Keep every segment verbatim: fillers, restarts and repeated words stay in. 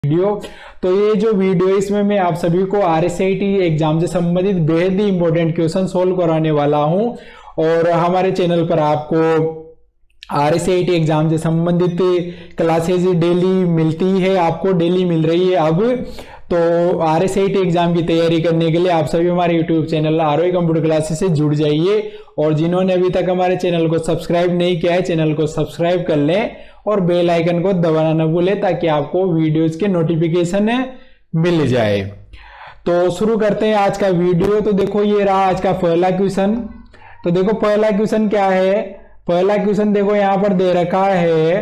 Video. तो ये जो वीडियो इसमें मैं आप सभी को R S I T exam से संबंधित बेहद ही इंपॉर्टेंट क्वेश्चन सोल्व कराने वाला हूं और हमारे चैनल पर आपको R S I T exam से संबंधित क्लासेज डेली मिलती है, आपको डेली मिल रही है अब। तो R S I T exam की तैयारी करने के लिए आप सभी हमारे YouTube channel ROE computer classes से जुड़ जाइए और जिन्होंने अभी तक हमारे चैनल को सब्सक्राइब नहीं किया है चैनल को सब्सक्राइब कर लें और बेल आइकन को दबाना न भूलें ताकि आपको वीडियोज के नोटिफिकेशन मिल जाए। तो शुरू करते हैं आज का वीडियो। तो देखो ये रहा आज का पहला क्वेश्चन। तो देखो पहला क्वेश्चन क्या है, पहला क्वेश्चन देखो यहां पर दे रखा है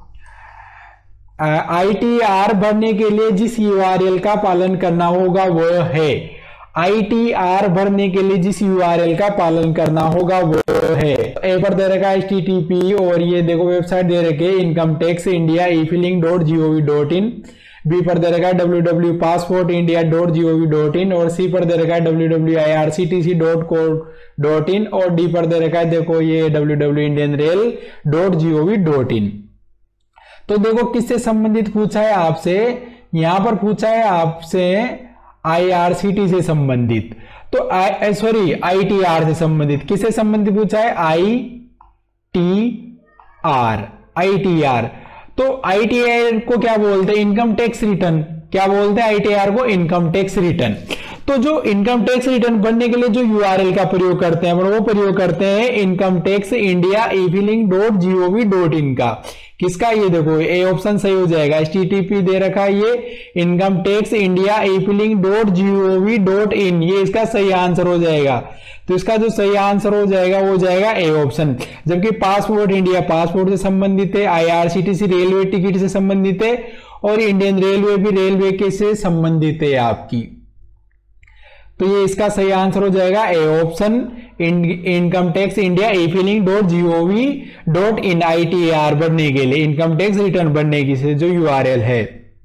आई टी आर भरने के लिए जिस यू आर एल का पालन करना होगा वह है। आई टी आर भरने के लिए जिस यू आर एल का पालन करना होगा वो है। ए पर दे रखा है एच टी टी पी और ये देखो वेबसाइट दे रखे income tax India e filing dot g o v dot in. B पर दे रखा है W W passport India dot g o v dot in और सी पर दे रखा है W W I R C T C dot co dot in और डी पर दे रखा है देखो ये W W Indian rail dot g o v dot in. तो देखो किससे संबंधित पूछा है आपसे, यहां पर पूछा है आपसे आई आर सी टी से संबंधित। तो I sorry I T R से संबंधित, किससे संबंधित पूछा है I T R. I T R तो आई टी आर को क्या बोलते हैं, इनकम टैक्स रिटर्न। क्या बोलते हैं आई टी आर को, इनकम टैक्स रिटर्न। तो जो इनकम टैक्स रिटर्न बनने के लिए जो यू आर एल का प्रयोग करते हैं वो प्रयोग करते हैं income tax India e filing dot g o v dot in का। किसका, ये देखो ए ऑप्शन सही हो जाएगा। एच टी टी पी दे रखा है ये income tax India e filing dot g o v dot in, ये इसका सही आंसर हो जाएगा। तो इसका जो सही आंसर हो जाएगा वो जाएगा ए ऑप्शन। जबकि पासपोर्ट इंडिया पासपोर्ट से संबंधित है, I R C T C railway ticket से संबंधित है और इंडियन रेलवे भी रेलवे के से संबंधित है आपकी। तो ये इसका सही आंसर हो जाएगा A option income tax India e filing dot g o v dot in. I T R बनने के लिए इनकम टैक्स रिटर्न बनने की से जो यू आर एल है।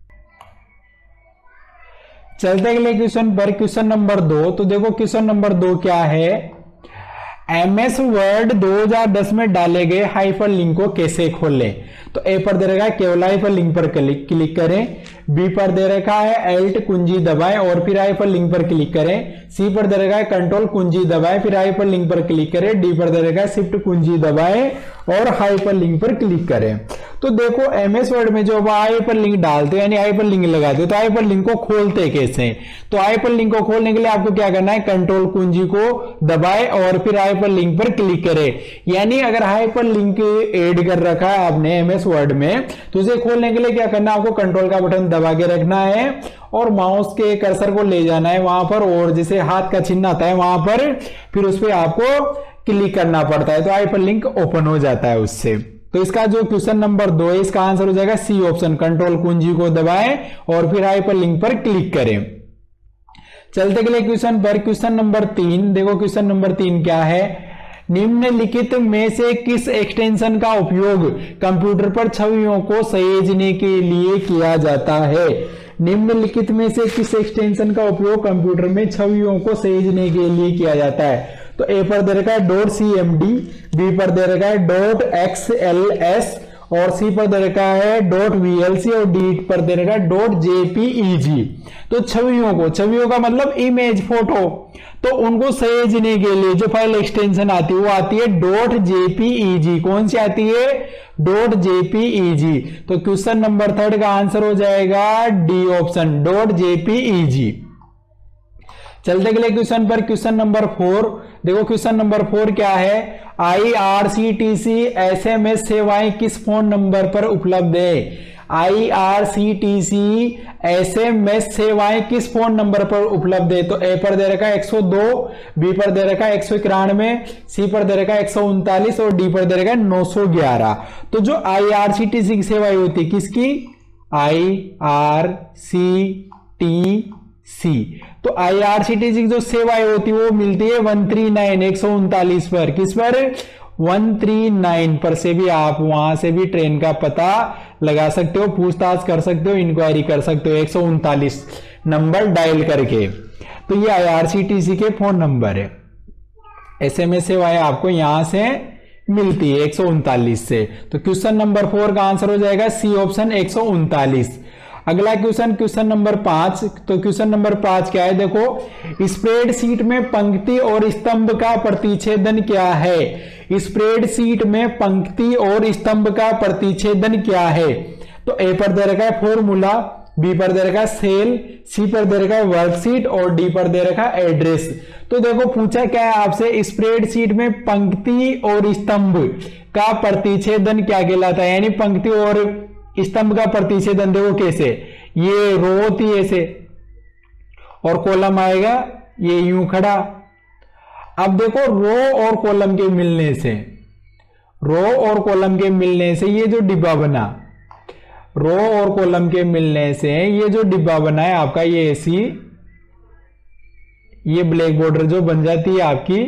चलते अगले क्वेश्चन पर, क्वेश्चन नंबर दो। तो देखो क्वेश्चन नंबर दो क्या है, एम एस वर्ड दो हज़ार दस में डाले गए हाइपर लिंक को कैसे खोलें। तो ए पर दे रखा है केवल हाइपर लिंक पर क्लिक क्लिक करें। बी पर दे रखा है एल्ट कुंजी दबाएं और फिर हाइपर लिंक पर क्लिक करें। सी पर दे रखा है कंट्रोल कुंजी दबाएं फिर हाइपर लिंक पर क्लिक करें। डी पर दे रखा है शिफ्ट कुंजी दबाएं और हाइपर लिंक पर क्लिक करें। तो देखो एमएस वर्ड में जो हाइपर लिंक डालते हैं यानी हाइपर लिंक लगाते हैं तो हाइपर लिंक को खोलते कैसे। तो हाइपर लिंक को खोलने के लिए आपको क्या करना है, कंट्रोल कुंजी को दबाएं और फिर हाइपर लिंक पर क्लिक करें। यानी अगर हाइपर लिंक ऐड कर रखा है आपने एमएस वर्ड में तो उसे खोलने के लिए क्या करना है, आपको कंट्रोल का बटन दबा के रखना है और माउस के कर्सर को ले जाना है वहां पर और जैसे हाथ का चिन्ह आता है वहां पर फिर उस पर आपको क्लिक करना पड़ता है तो हाइपर लिंक ओपन हो जाता है उससे। तो इसका जो क्वेश्चन नंबर दो है इसका आंसर हो जाएगा सी ऑप्शन, कंट्रोल कुंजी को दबाएं और फिर हाइपर लिंक पर क्लिक करें। चलते अगले क्वेश्चन पर, क्वेश्चन नंबर तीन। देखो क्वेश्चन नंबर तीन क्या है, निम्नलिखित में से किस एक्सटेंशन का उपयोग कंप्यूटर पर छवियों को सहेजने के लिए किया जाता है। निम्नलिखित में से किस एक्सटेंशन का उपयोग कंप्यूटर में छवियों को सहेजने के लिए किया जाता है। तो ए पर दे रखा है dot C M D, B पर दे रखा है डॉट एक्स एल एस और सी पर दे रखा है डॉट वी एल सी और डी पर दे रखा है dot J P E G. तो छवियों को, छवियों का मतलब इमेज फोटो, तो उनको सहेजने के लिए जो फाइल एक्सटेंशन आती है वो आती है डॉट जे पी ई जी। कौन सी आती है, dot J P E G. तो क्वेश्चन नंबर थर्ड का आंसर हो जाएगा D option, dot J P E G. चलते अगले क्वेश्चन पर, क्वेश्चन नंबर फोर। देखो क्वेश्चन नंबर फोर क्या है, I R C T C S M S सेवाएं किस फोन नंबर पर उपलब्ध है। I R C T C S M S सेवाएं किस फोन नंबर पर उपलब्ध है। तो ए पर दे रखा है एक सौ दो, बी पर दे रखा है एक सौ इक्यानवे, सी पर दे रखा है एक सौ उनतालीस और डी पर दे रखा है नौ सौ ग्यारह। तो जो आई आर सी टी सी की सेवाएं होती है किसकी, आई आर सी टी सी। तो आई आर सी टी सी की जो सेवाएं होती है वो मिलती है वन थ्री नाइन एक सौ उनतालीस पर। किस पर, वन थ्री नाइन पर से भी आप वहां से भी ट्रेन का पता लगा सकते हो, पूछताछ कर सकते हो, इंक्वायरी कर सकते हो एक सौ उनतालीस नंबर डायल करके। तो ये आई आर सी टी सी के फोन नंबर है। एसएमएस सेवाएं आपको यहां से मिलती है एक सौ उनतालीस से। तो क्वेश्चन नंबर फोर का आंसर हो जाएगा सी ऑप्शन एक सौ उनतालीस। अगला क्वेश्चन क्वेश्चन नंबर पांच। तो क्वेश्चन नंबर पांच क्या है, देखो स्प्रेडशीट में पंक्ति और स्तंभ का प्रतिच्छेदन क्या है। स्प्रेडशीट में पंक्ति और स्तंभ का प्रतिच्छेदन क्या है। तो ए पर दे रखा है फॉर्मूला, बी पर दे रखा है सेल, सी पर दे रखा है वर्कशीट और डी पर दे रखा है एड्रेस। तो देखो पूछा क्या है आपसे, स्प्रेडशीट में पंक्ति और स्तंभ का प्रतिच्छेदन क्या कहलाता है, यानी पंक्ति और स्तंभ का प्रतिच्छेदन देखो कैसे, ये रो होती है ऐसे और कॉलम आएगा ये यूं खड़ा। अब देखो रो और कॉलम के मिलने से, रो और कॉलम के मिलने से ये जो डिब्बा बना, रो और कॉलम के मिलने से ये जो डिब्बा बना है आपका, ये ऐसी ये ब्लैक बॉर्डर जो बन जाती है आपकी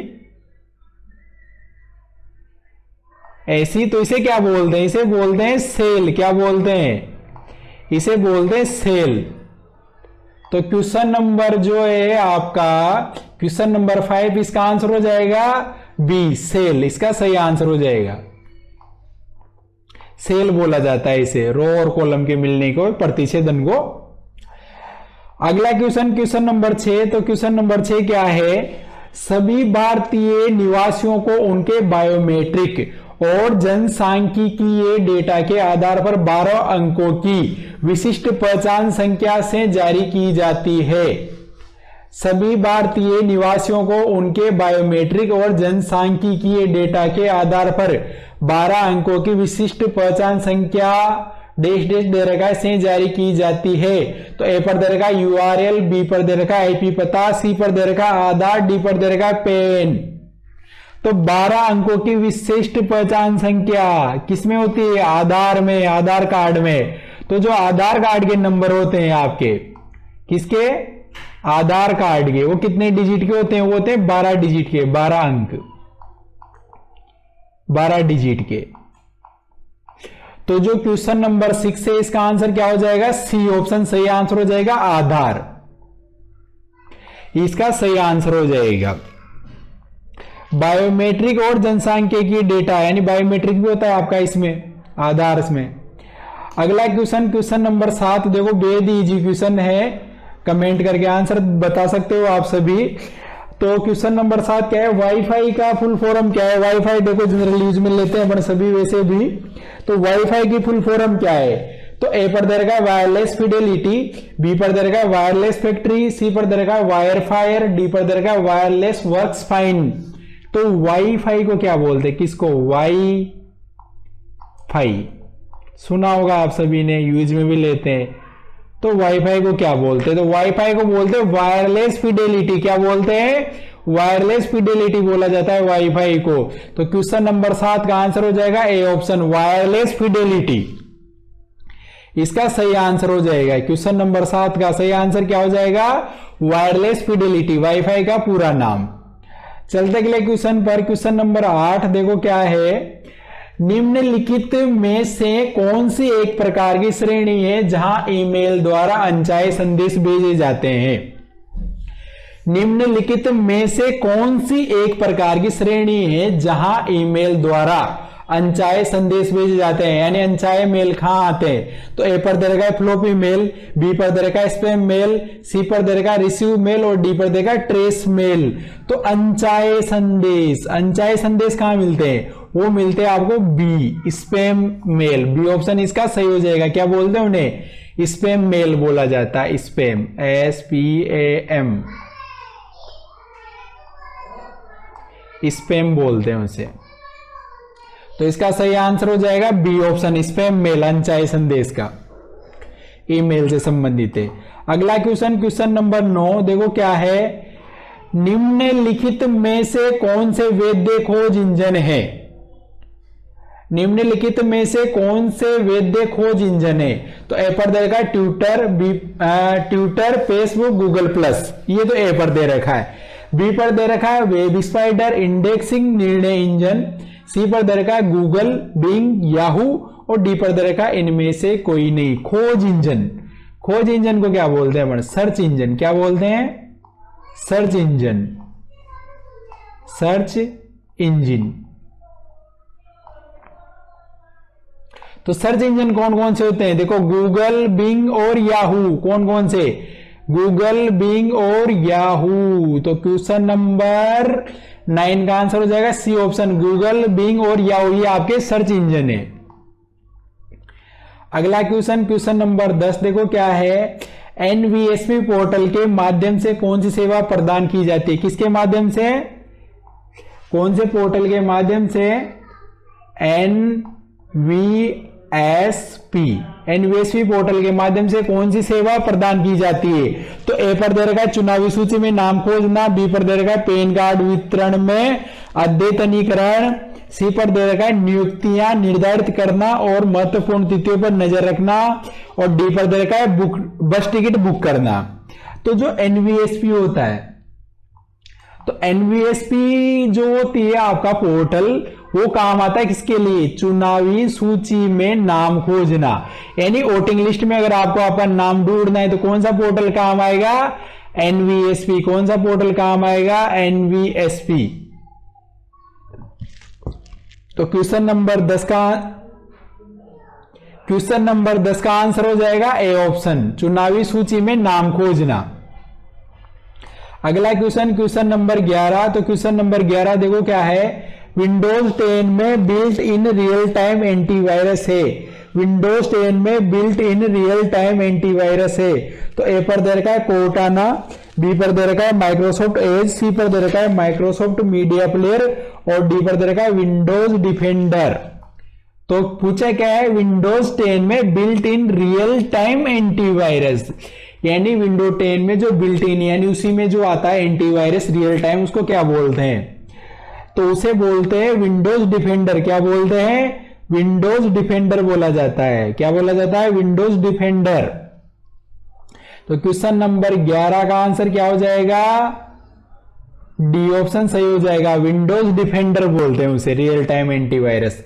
ऐसी, तो इसे क्या बोलते हैं, इसे बोलते हैं सेल। क्या बोलते हैं, इसे बोलते हैं सेल। तो क्वेश्चन नंबर जो है आपका क्वेश्चन नंबर फाइव, इसका आंसर हो जाएगा बी सेल, इसका सही आंसर हो जाएगा। सेल बोला जाता है इसे, रो और कॉलम के मिलने को, प्रतिच्छेदन को। अगला क्वेश्चन क्वेश्चन नंबर छह। तो क्वेश्चन नंबर छह क्या है, सभी भारतीय निवासियों को उनके बायोमेट्रिक और जनसांख्यिकीय डेटा के आधार पर बारह अंकों की विशिष्ट पहचान संख्या से जारी की जाती है। सभी भारतीय निवासियों को उनके बायोमेट्रिक और जनसांख्यिकीय डेटा के आधार पर बारह अंकों की विशिष्ट पहचान संख्या डेश डेश दे रखा है से जारी की जाती है। तो ए पर दे रखा है यूआरएल, बी पर दे रखा है आईपी पता, सी पर दे रखा है आधार, डी पर दे रखा है पेन। तो बारह अंकों की विशिष्ट पहचान संख्या किसमें होती है, आधार में, आधार कार्ड में। तो जो आधार कार्ड के नंबर होते हैं आपके, किसके, आधार कार्ड के, वो कितने डिजिट के होते हैं, वो होते हैं बारह डिजिट के, बारह अंक, बारह डिजिट के। तो जो क्वेश्चन नंबर सिक्स है इसका आंसर क्या हो जाएगा, सी ऑप्शन सही आंसर हो जाएगा, आधार, इसका सही आंसर हो जाएगा। बायोमेट्रिक और जनसांख्यिकीय डेटा, यानी बायोमेट्रिक भी होता है आपका इसमें, आधार इसमें। अगला क्वेश्चन क्वेश्चन नंबर सात, देखो बेहद इजी क्वेश्चन है, कमेंट करके आंसर बता सकते हो आप सभी। तो क्वेश्चन नंबर सात क्या है, वाईफाई का फुल फॉर्म क्या है। वाईफाई देखो जनरल यूज में लेते हैं अपन सभी वैसे भी, तो वाईफाई की फुल फॉर्म क्या है। तो ए पर दे रखा है वायरलेस फिडेलिटी, बी पर दे रखा है वायरलेस फैक्ट्री, सी पर दे रखा है वायर फायर, डी पर दे रखा है वायरलेस वर्क्स फाइन। तो वाईफाई को क्या बोलते हैं, किसको, वाई फाई, सुना होगा आप सभी ने, यूज में भी लेते हैं। तो वाईफाई को क्या बोलते हैं, तो वाईफाई को बोलते हैं वायरलेस फिडेलिटी। क्या बोलते हैं, वायरलेस फिडेलिटी बोला जाता है वाईफाई को। तो क्वेश्चन नंबर सात का आंसर हो जाएगा ए ऑप्शन, वायरलेस फिडेलिटी, इसका सही आंसर हो जाएगा। क्वेश्चन नंबर सात का सही आंसर क्या हो जाएगा, वायरलेस फिडेलिटी, वाईफाई का पूरा नाम। चलते अगले क्वेश्चन पर, क्वेश्चन नंबर आठ देखो क्या है, निम्नलिखित में से कौन सी एक प्रकार की श्रेणी है जहां ईमेल द्वारा अनचाहे संदेश भेजे जाते हैं। निम्नलिखित में से कौन सी एक प्रकार की श्रेणी है जहां ईमेल द्वारा अनचाहे संदेश भेजे जाते हैं, यानी अनचाहे मेल कहां आते हैं। तो ए पर दे रखा है फ्लॉपी मेल, बी पर दे रखा है स्पैम मेल, सी पर दे रखा है रिसीव मेल और डी पर दे रखा है ट्रेस मेल। तो अनचाहे संदेश, अनचाहे संदेश कहां मिलते हैं, वो मिलते हैं आपको B, spam mail, B option इसका सही हो जाएगा। क्या बोलते हैं उन्हें, स्पैम मेल बोला जाता है, spam, S P A M, spam बोलते हैं उसे। तो इसका सही आंसर हो जाएगा बी ऑप्शन, स्पैम मेल, अनचाहे संदेश का, ईमेल से संबंधित है। अगला क्वेश्चन क्वेश्चन नंबर नौ देखो क्या है, निम्नलिखित में से कौन से वैध खोज इंजन है। निम्नलिखित में से कौन से वैध खोज इंजन है। तो ए पर दे रखा है Twitter, B Twitter, Facebook, Google plus, ये तो ए पर दे रखा है। बी पर दे रखा है वेब स्पाइडर, इंडेक्सिंग, निर्णय इंजन, सी पर दे रखा है गूगल, बिंग, याहू और डी पर दे रखा है इनमें से कोई नहीं। खोज इंजन, खोज इंजन को क्या बोलते हैं अपन, सर्च इंजन। क्या बोलते हैं, सर्च इंजन, सर्च इंजन। तो सर्च इंजन कौन कौन से होते हैं, देखो गूगल, बिंग और याहू। कौन कौन से, गूगल, बिंग और याहू। तो क्वेश्चन नंबर नाइन का आंसर हो जाएगा सी ऑप्शन, गूगल, बिंग और याहू, ये आपके सर्च इंजन है। अगला क्वेश्चन, क्वेश्चन नंबर दस देखो क्या है, एनवीएसपी पोर्टल के माध्यम से कौन सी सेवा प्रदान की जाती है, किसके माध्यम से, कौन से पोर्टल के माध्यम से, एनवीएसपी, एनवीएसपी पोर्टल के माध्यम से कौन सी सेवा प्रदान की जाती है। तो ए पर दे रखा है चुनावी सूची में नाम खोजना, बी पर दे रखा है पैन कार्ड वितरण में अद्यतनीकरण, सी पर दे रखा है नियुक्तियां निर्धारित करना और महत्वपूर्ण तिथियों पर नजर रखना, और डी पर दे रखा है बुक, बस टिकट बुक करना। तो जो एनवीएसपी होता है, तो एनवीएसपी जो होती है आपका पोर्टल, वो काम आता है किसके लिए, चुनावी सूची में नाम खोजना। यानी वोटिंग लिस्ट में अगर आपको आपका नाम ढूंढना है तो कौन सा पोर्टल काम आएगा, एनवीएसपी। कौन सा पोर्टल काम आएगा, एनवीएसपी। तो क्वेश्चन नंबर दस का क्वेश्चन नंबर दस का आंसर हो जाएगा ए ऑप्शन, चुनावी सूची में नाम खोजना। अगला क्वेश्चन, क्वेश्चन नंबर ग्यारह। तो क्वेश्चन नंबर ग्यारह देखो क्या है, विंडोज टेन में built in real time antivirus है। विंडोज टेन में built in real time antivirus है। तो ए पर दे रखा है कोर्टाना, बी पर दे रखा है माइक्रोसॉफ्ट एज, सी पर दे रखा है माइक्रोसॉफ्ट मीडिया प्लेयर, और डी पर दे रखा है विंडोज डिफेंडर। तो पूछा क्या है, विंडोज टेन में built in real time antivirus, यानी विंडो टेन में जो बिल्ट इन यानी उसी में जो आता है एंटीवायरस रियल टाइम, उसको क्या बोलते हैं, तो उसे बोलते हैं विंडोज डिफेंडर। क्या बोलते हैं, विंडोज डिफेंडर बोला जाता है। क्या बोला जाता है, विंडोज डिफेंडर। तो क्वेश्चन नंबर ग्यारह का आंसर क्या हो जाएगा, डी ऑप्शन सही हो जाएगा, विंडोज डिफेंडर बोलते हैं उसे, रियल टाइम एंटीवायरस।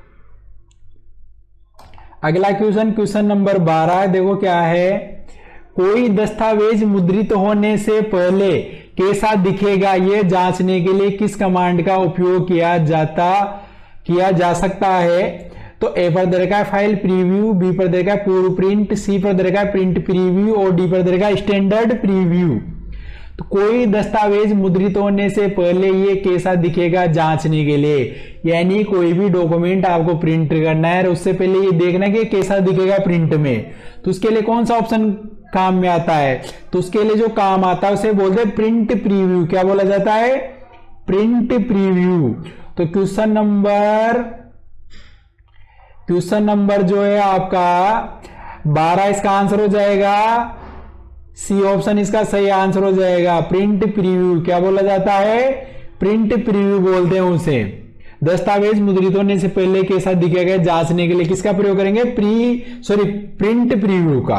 अगला क्वेश्चन, क्वेश्चन नंबर बारह देखो क्या है, कोई दस्तावेज मुद्रित होने से पहले कैसा दिखेगा यह जांचने के लिए किस कमांड का उपयोग किया जाता किया जा सकता है। तो ए पर दे रखा है फाइल प्रीव्यू, बी पर दे रखा है पूर्व प्रिंट, सी पर दे रखा है प्रिंट प्रीव्यू, और डी पर दे रखा है स्टैंडर्ड प्रीव्यू। तो कोई दस्तावेज मुद्रित होने से पहले ये कैसा दिखेगा जांचने के लिए, यानी कोई भी डॉक्यूमेंट आपको प्रिंट करना है, उससे पहले ये देखना कि कैसा दिखेगा प्रिंट में। तो उसके लिए कौन सा ऑप्शन काम में आता है, तो उसके लिए जो काम आता है उसे बोलते हैं प्रिंट प्रीव्यू। क्या बोला जाता है, प्रिंट प्रीव्यू। तो क्वेश्चन नंबर क्वेश्चन नंबर जो है आपका बारह, इसका आंसर हो जाएगा सी ऑप्शन, इसका सही आंसर हो जाएगा प्रिंट प्रीव्यू। क्या बोला जाता है, प्रिंट प्रीव्यू बोलते हैं उसे। दस्तावेज मुद्रित होने से पहले कैसा दिखेगा जांचने के लिए किसका प्रयोग करेंगे, प्री सॉरी प्रिंट प्रीव्यू का।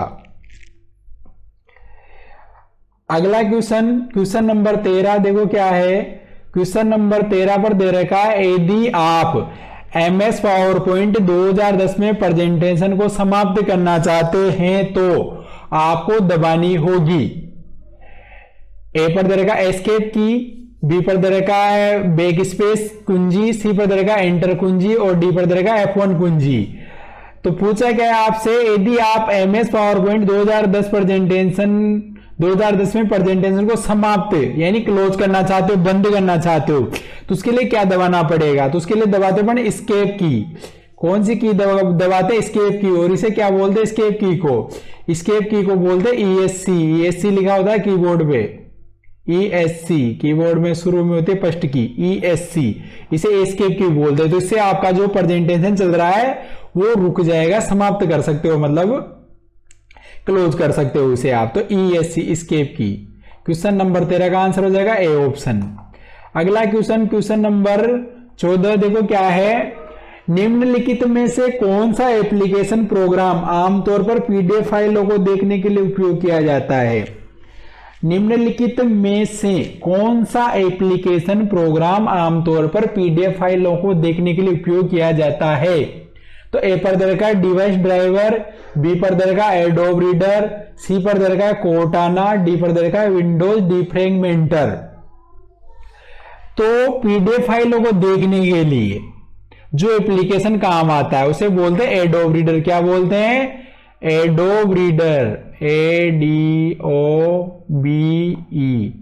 अगला क्वेश्चन, क्वेश्चन नंबर तेरह देखो क्या है, क्वेश्चन नंबर तेरह पर दे रखा है, यदि आप एम एस पावर पॉइंट दो हज़ार दस में प्रेजेंटेशन को समाप्त करना चाहते हैं तो आपको दबानी होगी। ए पर दे रखा है एस्केप की, बी पर दे रखा है बैक स्पेस कुंजी, सी पर दे रखा है एंटर कुंजी, और डी पर दे रखा है एफ वन कुंजी। तो पूछा गया आपसे, यदि आप एम एस पावर पॉइंट दो हज़ार दस प्रेजेंटेशन दो हज़ार दस में प्रेजेंटेशन को समाप्त यानी क्लोज करना चाहते हो, बंद करना चाहते हो, तो उसके लिए क्या दबाना पड़ेगा, तो उसके लिए दबाते हैं एस्केप की। कौन सी की दबाते हैं, एस्केप की, और इसे क्या बोलते हैं, एस्केप की को एस्केप की को बोलते हैं ई एस सी। ई एस सी लिखा होता है कीबोर्ड पे, ई एस सी कीबोर्ड में शुरू में होती है फर्स्ट की, ई एस सी, इसे एस्केप की बोलते हैं। तो इससे आपका जो प्रेजेंटेशन चल रहा है वो रुक जाएगा, समाप्त कर सकते हो, मतलब क्लोज कर सकते हो उसे आप। तो E S C escape key. Question number तेरह का आंसर हो जाएगा ए ऑप्शन। अगला क्वेश्चन, क्वेश्चन नंबर चौदह देखो क्या है, निम्नलिखित में से कौन सा एप्लीकेशन प्रोग्राम आमतौर पर पीडीएफ फाइलों को देखने के लिए उपयोग किया जाता है। निम्नलिखित में से कौन सा एप्लीकेशन प्रोग्राम आमतौर पर पीडीएफ फाइलों को देखने के लिए उपयोग किया जाता है। तो ए पर दे रखा है डिवाइस ड्राइवर, बी पर दे रखा है एडोब रीडर, सी पर दे रखा है कोर्टाना, डी पर दे रखा है विंडोज डिफ्रैगमेंटर। तो पीडीएफ फाइलों को देखने के लिए जो एप्लीकेशन काम आता है उसे बोलते हैं एडोब रीडर। क्या बोलते हैं? Adobe Reader, A D O B E,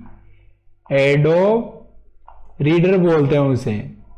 Adobe Reader बोलते हैं उसे।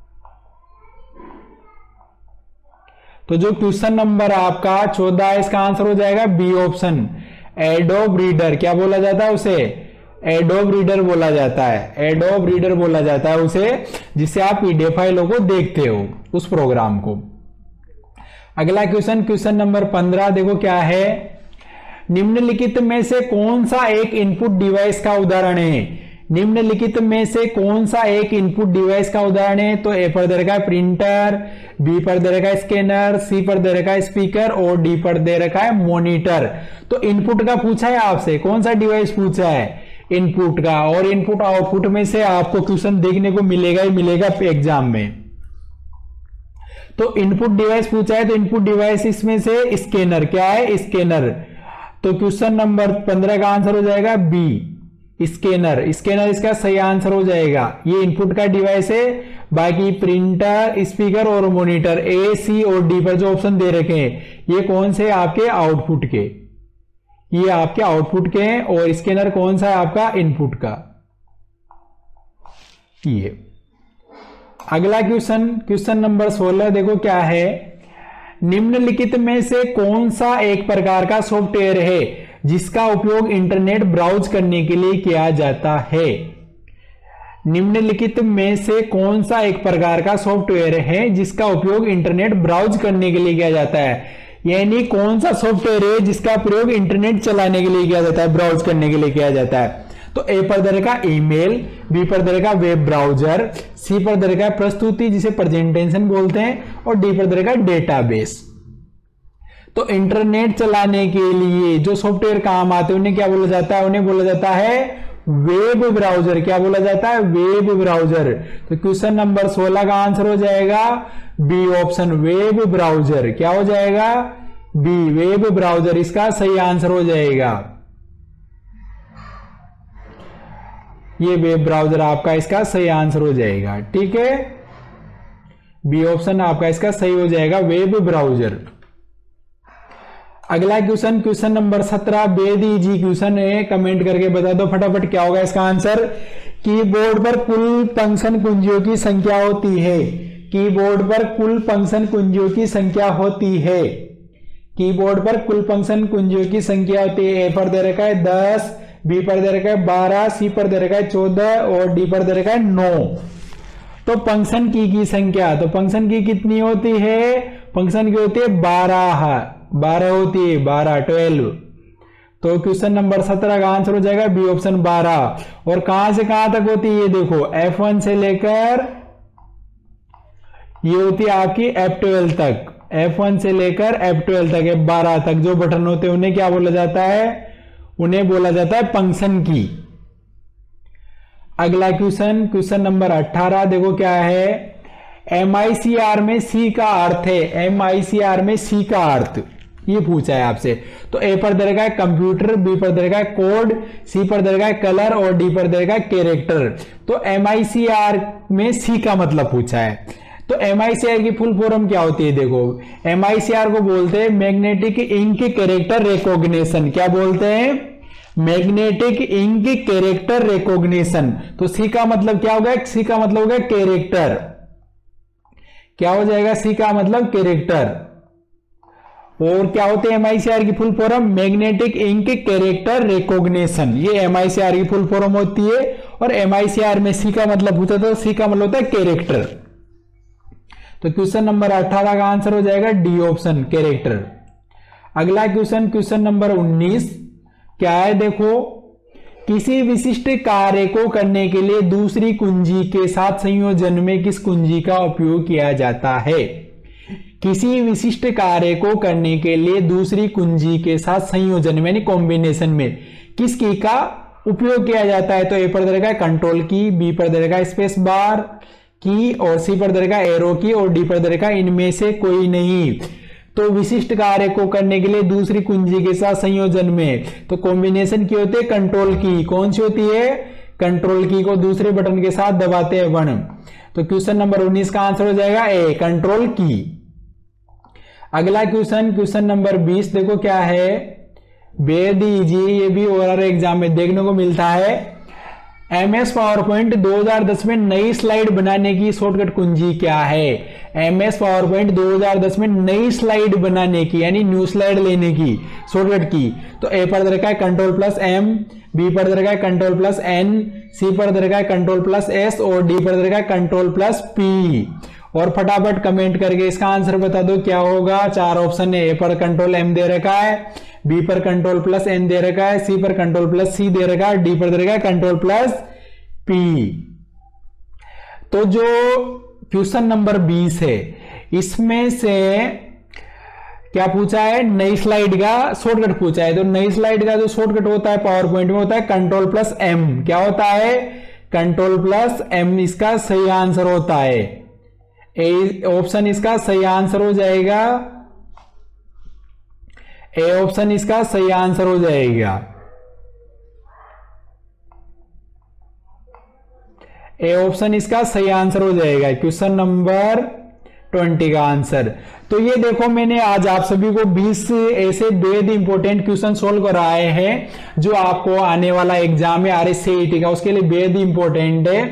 तो जो क्वेश्चन नंबर आपका चौदह है इसका आंसर हो जाएगा बी ऑप्शन, एडोब रीडर। क्या बोला जाता है उसे? एडोब रीडर बोला जाता है, एडोब रीडर बोला जाता है उसे, जिससे आप पीडीएफ फाइलों को देखते हो, उस प्रोग्राम को। अगला क्वेश्चन, क्वेश्चन नंबर पंद्रह देखो क्या है। निम्नलिखित में से कौन सा एक इनपुट डिवाइस का उदाहरण है? निम्नलिखित में से कौन सा एक इनपुट डिवाइस का उदाहरण है? तो ए पर दे रखा है प्रिंटर, बी पर दे रखा है स्कैनर, सी पर दे रखा है स्पीकर और डी पर दे रखा है मॉनिटर। तो इनपुट का पूछा है आपसे, कौन सा डिवाइस पूछा है? इनपुट का। और इनपुट आउटपुट में से आपको क्वेश्चन देखने को मिलेगा ही मिलेगा एग्जाम में। तो इनपुट डिवाइस पूछा है, तो इनपुट डिवाइस इसमें से स्कैनर। क्या है? स्कैनर। तो क्वेश्चन नंबर पंद्रह का आंसर हो जाएगा बी, स्कैनर। स्कैनर इसका सही आंसर हो जाएगा। ये इनपुट का डिवाइस है, बाकी प्रिंटर, स्पीकर और मॉनिटर, ए, सी और डी पर जो ऑप्शन दे रखे हैं ये कौन से? आपके आउटपुट के, ये आपके आउटपुट के हैं। और स्कैनर कौन सा है? आपका इनपुट का। ये अगला क्वेश्चन, क्वेश्चन नंबर सोलह देखो क्या है। निम्नलिखित में से कौन सा एक प्रकार का सॉफ्टवेयर है जिसका उपयोग इंटरनेट ब्राउज करने के लिए किया जाता है? निम्नलिखित में से कौन सा एक प्रकार का सॉफ्टवेयर है जिसका उपयोग इंटरनेट ब्राउज करने के लिए किया जाता है? यानी कौन सा सॉफ्टवेयर है जिसका प्रयोग इंटरनेट चलाने के लिए किया जाता है, ब्राउज करने के लिए किया जाता है? तो ए पर दे रखा है ईमेल, बी पर दे रखा है वेब ब्राउजर, सी पर दे रखा है प्रस्तुति जिसे प्रेजेंटेशन बोलते हैं, और डी पर दे रखा है डेटाबेस। तो इंटरनेट चलाने के लिए जो सॉफ्टवेयर काम आते हैं उन्हें क्या बोला जाता है? उन्हें बोला जाता है वेब ब्राउजर। क्या बोला जाता है? Web browser. तो क्वेश्चन नंबर सोलह का आंसर हो जाएगा बी ऑप्शन, वेब ब्राउजर। क्या हो जाएगा? बी, वेब ब्राउजर इसका सही आंसर हो जाएगा। ये वेब ब्राउजर आपका इसका सही आंसर हो जाएगा। ठीक है, बी ऑप्शन आपका इसका सही हो जाएगा, वेब ब्राउजर। अगला क्वेश्चन, क्वेश्चन नंबर सत्रह, बेद इजी क्वेश्चन है, कमेंट करके बता दो फटाफट क्या होगा इसका आंसर। कीबोर्ड पर कुल फंक्शन कुंजियों की संख्या होती है। कीबोर्ड पर कुल फंक्शन कुंजियों की संख्या होती है। कीबोर्ड पर कुल फंक्शन कुंजियों की संख्या होती है। ए पर दे रखा है दस, बी पर दे रखा है बारह, सी पर दे रखा है चौदह और डी पर दे रखा है नौ। तो फंक्शन की की संख्या, तो फंक्शन की कितनी होती है? फंक्शन की होती है बारह, बारह होती है, बारह, ट्वेल्व। तो क्वेश्चन नंबर सत्रह का आंसर हो जाएगा बी ऑप्शन, बारह। और कहां से कहां तक होती है ये देखो, एफ वन से लेकर ये होती है आपकी एफ ट्वेल्व तक। एफ वन से लेकर एफ ट्वेल्व तक, एफ बारह तक जो बटन होते हैं उन्हें क्या बोला जाता है? उन्हें बोला जाता है फंक्शन की। अगला क्वेश्चन, क्वेश्चन नंबर अठारह देखो क्या है। एम आई सी आर में सी का अर्थ है, एम आई सी आर में सी का अर्थ ये पूछा है आपसे। तो ए पर दे रखा है कंप्यूटर, बी पर दे रखा है कोड, सी पर दे रखा है कलर और डी पर दे रखा है कैरेक्टर। तो एम आई सी आर में सी का मतलब पूछा है। तो एम आई सी आर की फुल फॉर्म क्या होती है? देखो, एम आई सी आर को बोलते हैं मैग्नेटिक इंक कैरेक्टर रिकॉग्निशन। क्या बोलते हैं? Magnetic ink character recognition. तो सी का मतलब क्या होगा? सी का मतलब होगा कैरेक्टर। क्या हो जाएगा? सी का मतलब कैरेक्टर। और क्या होते हैं एम आई सी आर की full form? Magnetic ink character recognition. ये एम आई सी आर की फुल फॉर्म होती है। और एम आई सी आर में सी का मतलब पूछा तो सी का मतलब होता है कैरेक्टर। तो क्वेश्चन नंबर अठारह का आंसर हो जाएगा डी ऑप्शन, कैरेक्टर। अगला क्वेश्चन, क्वेश्चन नंबर उन्नीस क्या है? देखो, किसी विशिष्ट कार्य को करने के लिए दूसरी कुंजी के साथ संयोजन में किस कुंजी का उपयोग किया जाता है? किसी विशिष्ट कार्य को करने के लिए दूसरी कुंजी के साथ संयोजन में यानी कॉम्बिनेशन में किस की का उपयोग किया जाता है? तो ए पर दे रखा है कंट्रोल की, बी पर दे रखा है स्पेस बार की और सी पर दे रखा है एरो की और डी पर दे रखा है इनमें से कोई नहीं। तो विशिष्ट कार्य को करने के लिए दूसरी कुंजी के साथ संयोजन में तो कॉम्बिनेशन की होती है कंट्रोल की। कौन सी होती है? कंट्रोल की को दूसरे बटन के साथ दबाते हैं वन। तो क्वेश्चन नंबर उन्नीस का आंसर हो जाएगा ए, कंट्रोल की। अगला क्वेश्चन, क्वेश्चन नंबर बीस देखो क्या है, वेरी इजी, ये भी ओरल एग्जाम में देखने को मिलता है। एमएस पावर पॉइंट दो हज़ार दस में नई स्लाइड बनाने की शॉर्टकट कुंजी क्या है? एमएस पावर पॉइंट दो हज़ार दस में नई स्लाइड बनाने की यानी न्यू स्लाइड लेने की शॉर्टकट की, तो ए पर दे रखा है कंट्रोल प्लस एम, बी पर दे रखा है कंट्रोल प्लस एन, सी पर दे रखा है कंट्रोल प्लस एस और डी पर दे रखा है कंट्रोल प्लस पी। और फटाफट कमेंट करके इसका आंसर बता दो क्या होगा। चार ऑप्शन है, ए पर कंट्रोल एम दे रखा है, बी पर कंट्रोल प्लस एन दे रखा है, सी पर कंट्रोल प्लस सी दे रखा है, डी पर दे रखा है कंट्रोल प्लस पी। तो जो क्वेश्चन नंबर बीस है इसमें से क्या पूछा है, नई स्लाइड का शॉर्टकट पूछा है। तो नई स्लाइड का जो शॉर्टकट होता है पावर पॉइंट में होता है कंट्रोल प्लस एम। क्या होता है? कंट्रोल प्लस एम इसका सही आंसर होता है। ए ऑप्शन इसका सही आंसर हो जाएगा, ए ऑप्शन इसका सही आंसर हो जाएगा। ए ऑप्शन इसका सही आंसर हो जाएगा, क्वेश्चन नंबर बीस का आंसर। तो ये देखो मैंने आज आप सभी को बीस ऐसे बेहद इंपॉर्टेंट क्वेश्चन सोल्व कराए हैं जो आपको आने वाला एग्जाम है आरएससीईटी का, उसके लिए बेहद इंपॉर्टेंट है,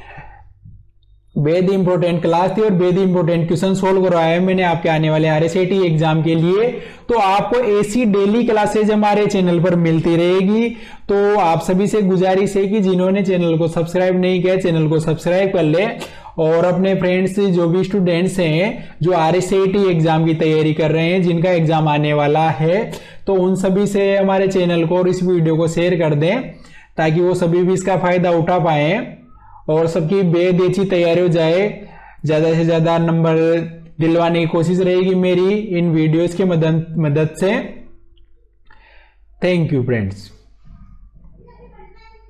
बेहद इंपॉर्टेंट क्लास थी और बेहद इंपॉर्टेंट क्वेश्चन सोल्व करवाए हैं मैंने आपके आने वाले आरएससीईटी एग्जाम के लिए। तो आपको ऐसी डेली क्लासेज हमारे चैनल पर मिलती रहेगी। तो आप सभी से गुजारिश है कि जिन्होंने चैनल को सब्सक्राइब नहीं किया चैनल को सब्सक्राइब कर ले और अपने फ्रेंड्स जो भी स्टूडेंट्स हैं जो आरएससीईटी एग्जाम की तैयारी कर रहे हैं, जिनका एग्जाम आने वाला है, तो उन सभी से हमारे चैनल को और इस वीडियो को शेयर कर दें ताकि वो सभी भी इसका फायदा उठा पाए और सबकी बेहद अच्छी तैयारी हो जाए। ज्यादा से ज्यादा नंबर दिलवाने की कोशिश रहेगी मेरी इन वीडियोस के मदद मदद से। Thank you friends.